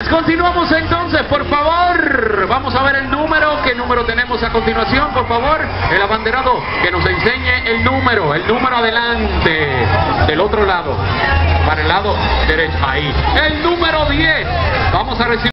continuamos entonces, por favor. Vamos a ver el número. ¿Qué número tenemos a continuación, por favor? El abanderado que nos enseñe el número adelante, del otro lado, para el lado derecho, ahí. El número 10. Vamos a recibir